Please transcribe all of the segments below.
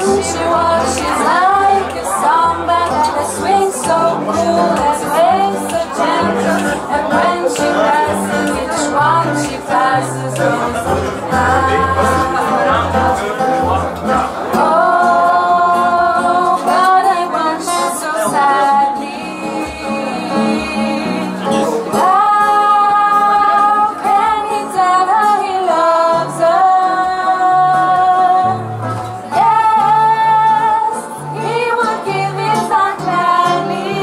she walks, she's like a samba that swings so cool and plays so gentle. And when she passes each one, she passes with a oh, but I want you so sadly. How can he tell her he loves her? Yes, he would give his heart gladly.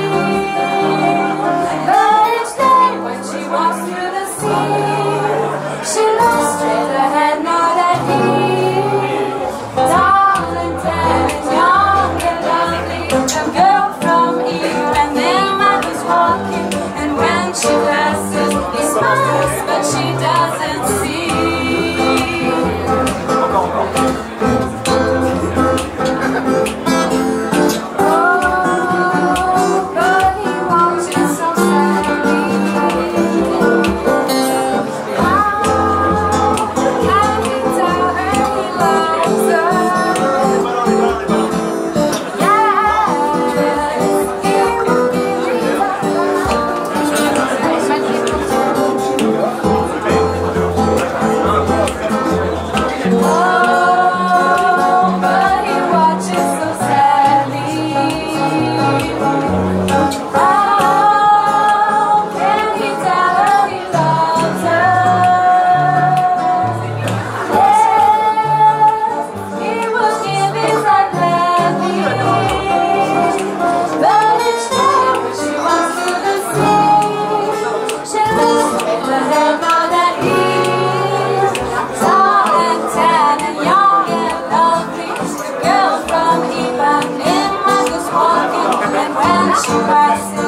But each day when she walks through the sea, she looks straight ahead, know that he's tall and tan and young and lovely, a girl from Eve. And their man was walking, and when she passes, he smiles, but she doesn't see. Oh, but he watches so sadly. How can he tell her he loves her? Yes, he will give his oh, but he watches so sadly. How can he tell her he loves her? Yes, he will give his heart gladly. But each day when she walks through the sea, she looks straight ahead, know that he's tall and tan and young and lovely, the girl from Ipanema was walking, and when she passes,